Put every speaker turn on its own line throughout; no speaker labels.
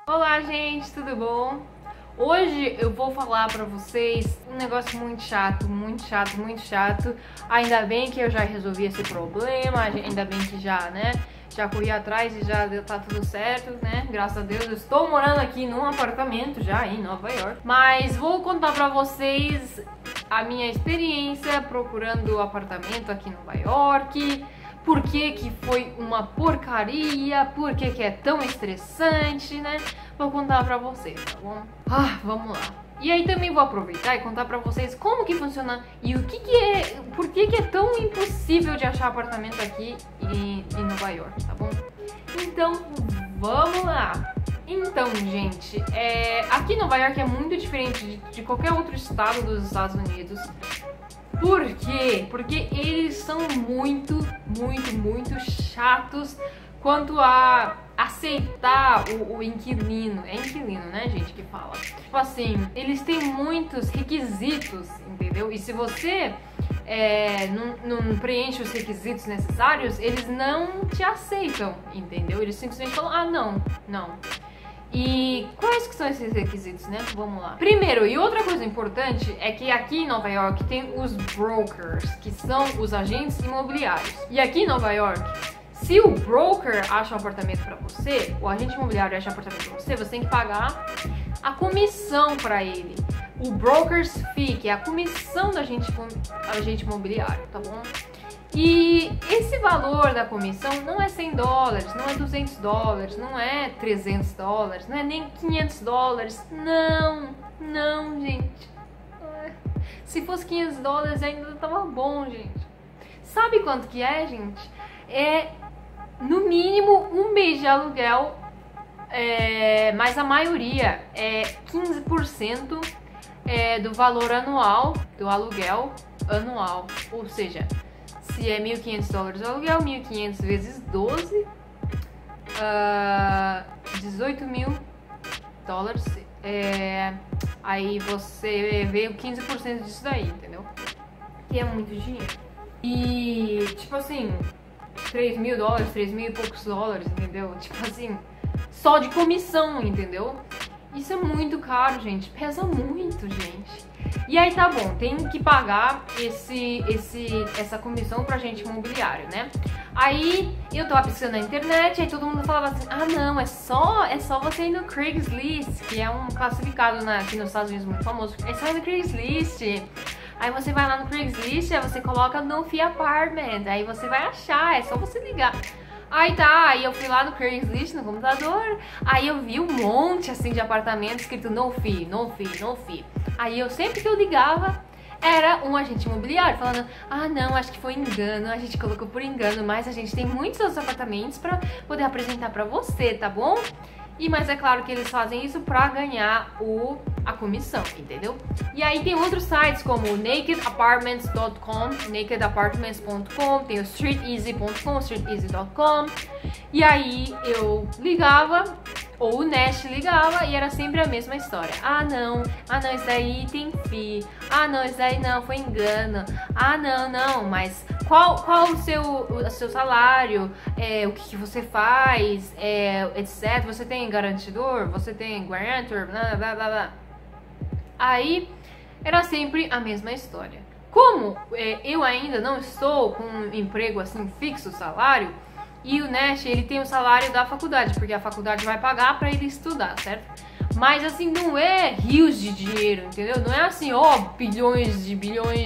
Olá, gente, tudo bom? Hoje eu vou falar pra vocês um negócio muito chato, muito chato, muito chato. Ainda bem que eu já resolvi esse problema, ainda bem que já corri atrás e já tá tudo certo, né? Graças a Deus, eu estou morando aqui num apartamento já em Nova York. Mas vou contar pra vocês a minha experiência procurando apartamento aqui em Nova York. Por que foi uma porcaria, por que é tão estressante, né? Vou contar pra vocês, tá bom? Vamos lá. E aí também vou aproveitar e contar pra vocês como que funciona e o que é, por que é tão impossível de achar apartamento aqui em Nova York, tá bom? Então, vamos lá. Então, gente, aqui em Nova York é muito diferente de qualquer outro estado dos Estados Unidos. Por quê? Porque eles são muito chatos quanto a aceitar o inquilino. É inquilino, né, gente, que fala. Tipo assim, eles têm muitos requisitos, entendeu? E se você não preenche os requisitos necessários, eles não te aceitam, entendeu? Eles simplesmente falam, não. E quais que são esses requisitos, né? Vamos lá. Primeiro, e outra coisa importante é que aqui em Nova York tem os brokers, que são os agentes imobiliários. E aqui em Nova York, se o broker acha um apartamento pra você, o agente imobiliário acha um apartamento pra você, você tem que pagar a comissão pra ele. O broker's fee, que é a comissão do agente imobiliário, tá bom? E esse valor da comissão não é $100, não é $200, não é $300, não é nem $500. Não, gente. Se fosse $500 ainda tava bom, gente. Sabe quanto que é, gente? É no mínimo um mês de aluguel, mas a maioria é 15% do valor anual do aluguel anual, ou seja, se é $1.500 o aluguel, 1.500 vezes 12, $18.000. Aí você vê o 15% disso daí, entendeu? Que é muito dinheiro. E, tipo assim, $3.000, $3.000 e poucos dólares, entendeu? Tipo assim, só de comissão, entendeu? Isso é muito caro, gente. Pesa muito, gente. E aí tá bom, tem que pagar essa comissão pro agente imobiliário, né? Aí eu tava pesquisando na internet, aí todo mundo falava assim, não, é só você ir no Craigslist, que é um classificado aqui nos Estados Unidos muito famoso. É só ir no Craigslist. Aí você vai lá no Craigslist, aí você coloca no Fee Apartment, aí você vai achar, é só você ligar. Aí eu fui lá no Craigslist, no computador, aí eu vi um monte assim de apartamentos escrito no fee, no fee, no fee. Aí sempre que eu ligava, era um agente imobiliário falando, não, acho que foi engano, a gente colocou por engano, mas a gente tem muitos outros apartamentos pra poder apresentar pra você, tá bom? Mas é claro que eles fazem isso pra ganhar a comissão, entendeu? E aí tem outros sites como nakedapartments.com, nakedapartments.com, tem o streeteasy.com, streeteasy.com. E aí eu ligava, ou o Nash ligava, e era sempre a mesma história. Não, isso daí tem fee. Não, isso daí não, foi engano. Não, mas qual o seu salário? O que você faz? Etc. Você tem garantidor? Você tem guarantor? Blá, blá, blá, blá. Aí era sempre a mesma história. Como eu ainda não estou com um emprego assim fixo, salário, e o Nash, ele tem o salário da faculdade, porque a faculdade vai pagar pra ele estudar, certo? Mas assim, não é rios de dinheiro, entendeu? Não é assim, bilhões de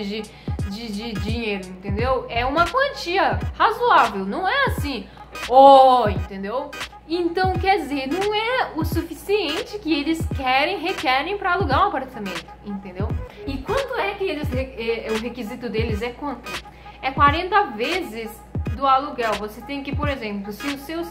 dinheiro, entendeu? É uma quantia razoável, não é assim, entendeu? Então, quer dizer, não é o suficiente que eles requerem pra alugar um apartamento, entendeu? E quanto é que o requisito deles é quanto? É 40 vezes do aluguel. Você tem que, por exemplo, se o seu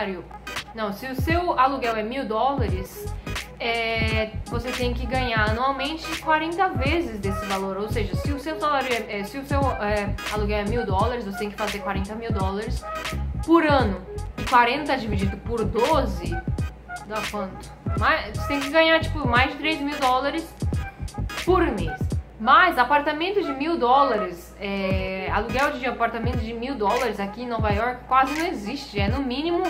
aluguel é $1.000, você tem que ganhar anualmente 40 vezes desse valor. Ou seja, se o seu aluguel é $1.000, você tem que fazer $40.000 por ano. E 40 dividido por 12 dá quanto? Você tem que ganhar tipo mais de $3.000 por mês. Mas apartamento de $1.000, aluguel de apartamento de $1.000 aqui em Nova York quase não existe. É no mínimo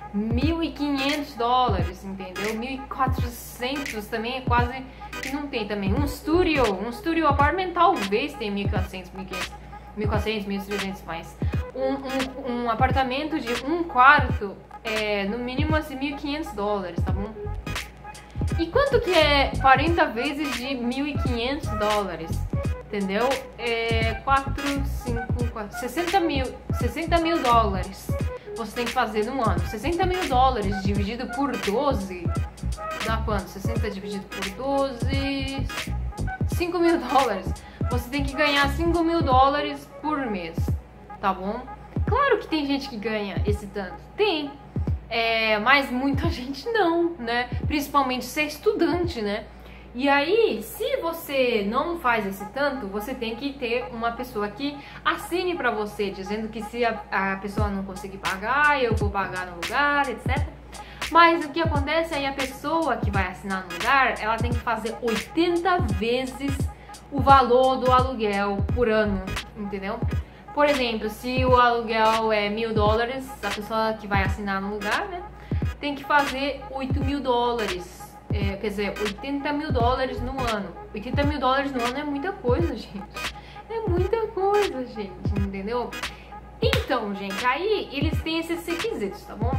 $1.500, entendeu? 1.400 também é quase que não tem também. Um studio apartment talvez tenha 1.400, 1.500, 1.400, 1.300 mais. Um apartamento de um quarto no mínimo assim $1.500, tá bom? E quanto que é 40 vezes de $1.500? Entendeu? 60 mil dólares você tem que fazer no ano. 60 mil dólares dividido por 12 dá quanto? 60 dividido por 12, 5 mil dólares. Você tem que ganhar 5 mil dólares por mês, tá bom? Claro que tem gente que ganha esse tanto, tem. Mas muita gente não, né? Principalmente se é estudante, né? E aí, se você não faz esse tanto, você tem que ter uma pessoa que assine pra você, dizendo que se a pessoa não conseguir pagar, eu vou pagar no lugar, etc. Mas o que acontece aí, a pessoa que vai assinar no lugar, ela tem que fazer 80 vezes o valor do aluguel por ano, entendeu? Por exemplo, se o aluguel é $1.000, a pessoa que vai assinar no lugar, né, tem que fazer 8 mil dólares. Quer dizer, 80 mil dólares no ano. 80 mil dólares no ano é muita coisa, gente. É muita coisa, gente, entendeu? Então, gente, aí eles têm esses requisitos, tá bom?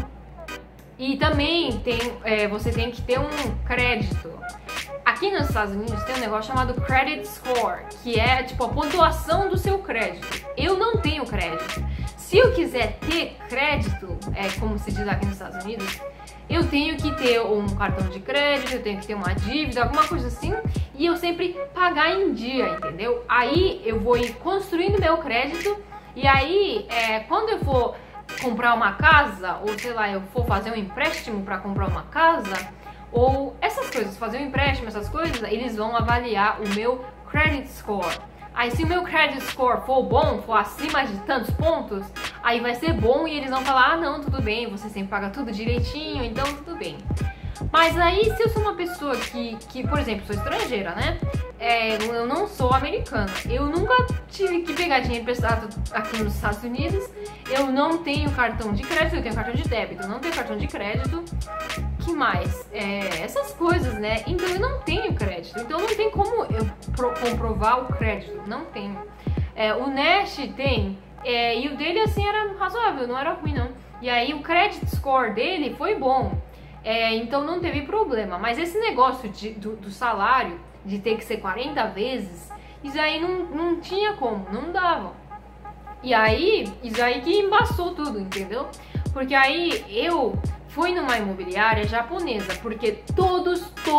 E também você tem que ter um crédito. Aqui nos Estados Unidos tem um negócio chamado Credit Score, que é tipo a pontuação do seu crédito. Eu não tenho crédito. Se eu quiser ter crédito, como se diz aqui nos Estados Unidos, eu tenho que ter um cartão de crédito, eu tenho que ter uma dívida, alguma coisa assim, e eu sempre pagar em dia, entendeu? Aí eu vou construindo meu crédito, e aí quando eu for comprar uma casa, ou sei lá, eu for fazer um empréstimo para comprar uma casa, ou essas coisas, fazer um empréstimo, essas coisas, eles vão avaliar o meu credit score. Aí se o meu credit score for bom, for acima de tantos pontos, aí vai ser bom e eles vão falar, ah não, tudo bem, você sempre paga tudo direitinho, então tudo bem. Mas aí se eu sou uma pessoa que por exemplo, sou estrangeira, né? Eu não sou americana, eu nunca tive que pegar dinheiro emprestado aqui nos Estados Unidos, eu não tenho cartão de crédito, eu tenho cartão de débito, eu não tenho cartão de crédito. Que mais? Essas coisas, né? Então eu não tenho crédito, então não tem como eu comprovar o crédito, não tenho. O Nash tem, e o dele assim era razoável, não era ruim não. E aí o credit score dele foi bom, então não teve problema. Mas esse negócio do salário, de ter que ser 40 vezes, isso aí não tinha como, não dava. E aí, isso aí que embaçou tudo, entendeu? Porque aí eu fui numa imobiliária japonesa, porque todos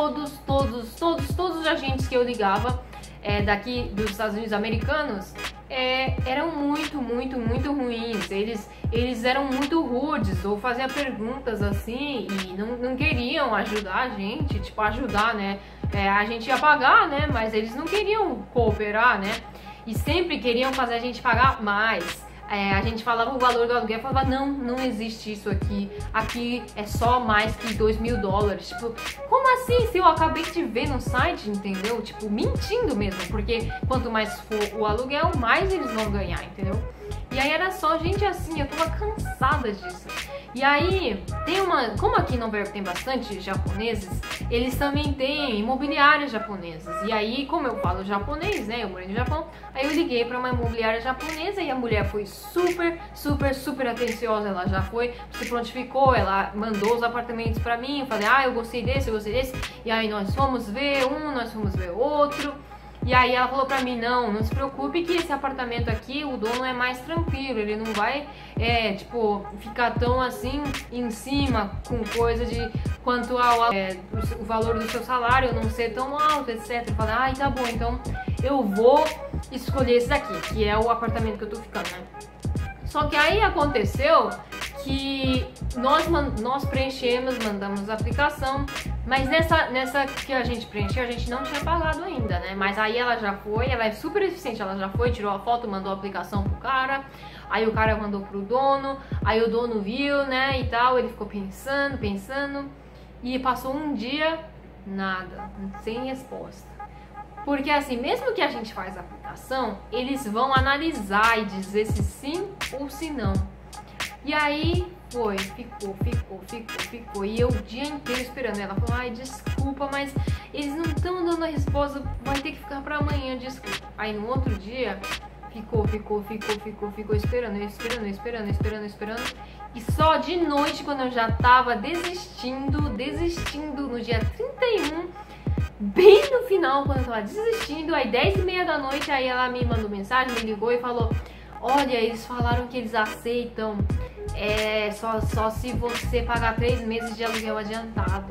os agentes que eu ligava daqui dos Estados Unidos americanos eram muito ruins. Eles eram muito rudes ou faziam perguntas assim e não queriam ajudar a gente, tipo, ajudar, né? A gente ia pagar, né? Mas eles não queriam cooperar, né? E sempre queriam fazer a gente pagar mais. A gente falava o valor do aluguel e falava, não existe isso aqui, aqui é só mais que 2 mil dólares. Tipo, como assim? Se eu acabei de ver no site, entendeu? Tipo, mentindo mesmo, porque quanto mais for o aluguel, mais eles vão ganhar, entendeu? E aí era só gente assim, eu tava cansada disso. E aí, como aqui em Nova York tem bastante japoneses, eles também têm imobiliárias japonesas. E aí, como eu falo japonês, né, eu morei no Japão, aí eu liguei pra uma imobiliária japonesa e a mulher foi super atenciosa. Ela já se prontificou, ela mandou os apartamentos pra mim, eu falei, eu gostei desse, e aí nós fomos ver nós fomos ver outro. E aí ela falou pra mim, não se preocupe que esse apartamento aqui, o dono é mais tranquilo, ele não vai, tipo, ficar tão assim em cima com coisa de quanto ao o valor do seu salário não ser tão alto, etc. Eu falei, tá bom, então eu vou escolher esse daqui, que é o apartamento que eu tô ficando, né? Só que aí aconteceu que nós preenchemos, mandamos a aplicação, mas nessa que a gente preencheu, a gente não tinha pagado ainda, né? Mas aí ela já foi, ela é super eficiente, ela já foi, tirou a foto, mandou a aplicação pro cara, aí o cara mandou pro dono, aí o dono viu, né, e tal, ele ficou pensando, e passou um dia, nada, sem resposta. Porque assim, mesmo que a gente faz a aplicação, eles vão analisar e dizer se sim ou se não. E aí ficou. E eu o dia inteiro esperando. Ela falou, ai, desculpa, mas eles não estão dando a resposta, vai ter que ficar pra amanhã, desculpa. Aí no outro dia, ficou esperando. E só de noite, quando eu já tava desistindo, no dia 31, bem no final, quando eu tava desistindo, aí 10h30 da noite, aí ela me mandou mensagem, me ligou e falou, olha, eles falaram que eles aceitam só se você pagar 3 meses de aluguel adiantado.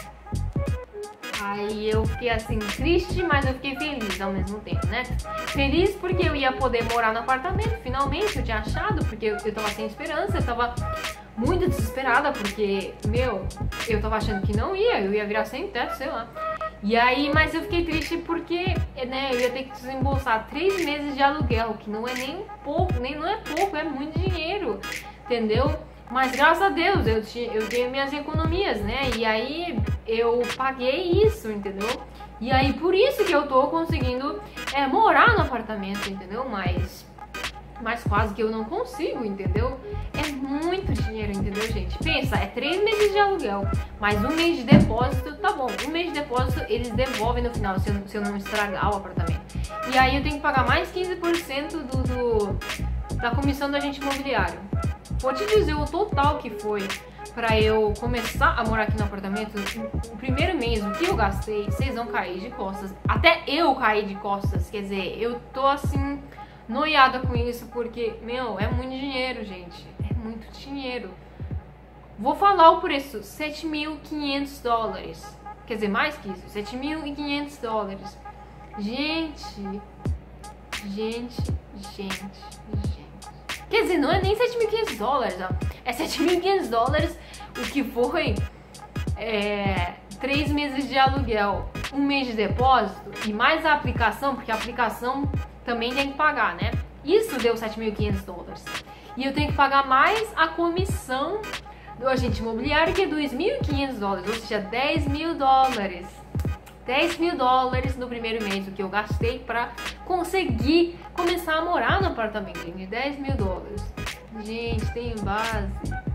Aí eu fiquei assim, triste, mas eu fiquei feliz ao mesmo tempo, né? Feliz porque eu ia poder morar no apartamento, finalmente, eu tinha achado, porque eu tava sem esperança, eu tava muito desesperada, porque, eu tava achando que não ia, eu ia virar sem teto, sei lá. E aí, mas eu fiquei triste porque, né, eu ia ter que desembolsar 3 meses de aluguel, que não é nem pouco, não é pouco, é muito dinheiro, entendeu? Mas graças a Deus eu tenho minhas economias, né? E aí eu paguei isso, entendeu? E aí por isso que eu tô conseguindo morar no apartamento, entendeu? Mas quase que eu não consigo, entendeu? É muito dinheiro, entendeu, gente? Pensa, é 3 meses de aluguel, mais 1 mês de depósito, tá bom, 1 mês de depósito eles devolvem no final, se eu não estragar o apartamento. E aí eu tenho que pagar mais 15% da comissão do agente imobiliário. Vou te dizer o total que foi pra eu começar a morar aqui no apartamento. O primeiro mês, o que eu gastei, vocês vão cair de costas. Até eu caí de costas, quer dizer, eu tô assim, noiada com isso, porque, é muito dinheiro, gente. É muito dinheiro. Vou falar o preço, $7.500. Quer dizer, mais que isso, $7.500. Gente. Quer dizer, não é nem $7.500, ó. É $7.500, o que foi 3 meses de aluguel, 1 mês de depósito e mais a aplicação, porque a aplicação também tem que pagar, né? Isso deu $7.500. E eu tenho que pagar mais a comissão do agente imobiliário, que é $2.500, ou seja, $10.000. $10.000 no primeiro mês, o que eu gastei pra conseguir começar a morar no apartamento, gente. $10.000. Gente, tem base.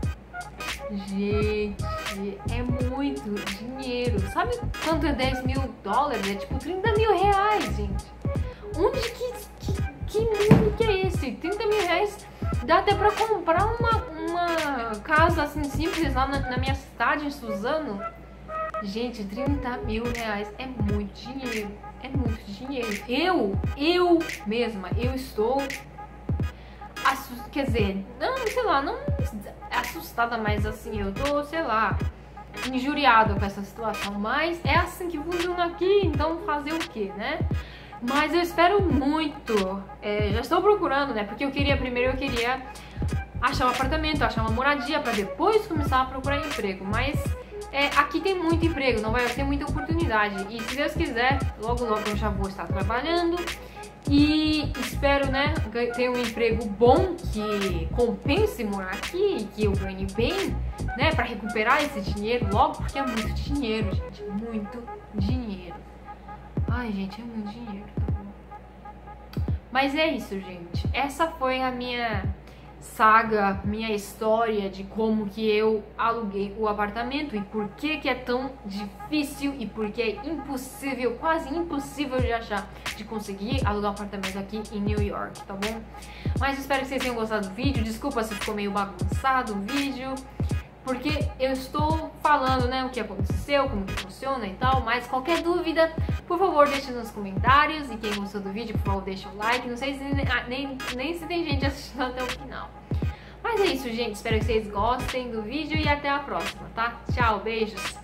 Gente, é muito dinheiro. Sabe quanto é $10.000? É tipo R$30.000, gente. Onde que mundo que é esse? R$30.000 dá até pra comprar uma casa assim simples lá na minha cidade, em Suzano. Gente, R$30.000 é muito dinheiro. É muito dinheiro. Eu mesma, eu estou quer dizer, não, sei lá, não assustada, mas assim, eu tô, sei lá, injuriada com essa situação. Mas é assim que funciona aqui, então fazer o que, né? Mas eu espero muito, já estou procurando, né? Porque primeiro eu queria achar um apartamento, achar uma moradia pra depois começar a procurar emprego. Mas aqui tem muito emprego, não vai ter muita oportunidade. E se Deus quiser, logo eu já vou estar trabalhando. E espero, né, ter um emprego bom que compense morar aqui, que eu ganhe bem, né, pra recuperar esse dinheiro logo, porque é muito dinheiro, gente, muito dinheiro. Ai, gente, é muito dinheiro, tá bom? Mas é isso, gente. Essa foi a minha saga, minha história de como que eu aluguei o apartamento e por que é tão difícil e por que é impossível, quase impossível de achar, de conseguir alugar um apartamento aqui em New York, tá bom? Mas espero que vocês tenham gostado do vídeo. Desculpa se ficou meio bagunçado o vídeo, porque eu estou falando, né, o que aconteceu, como que funciona e tal, mas qualquer dúvida, por favor, deixe nos comentários. E quem gostou do vídeo, por favor, deixa o like. Não sei se nem se tem gente assistindo até o final. Mas é isso, gente. Espero que vocês gostem do vídeo e até a próxima, tá? Tchau, beijos!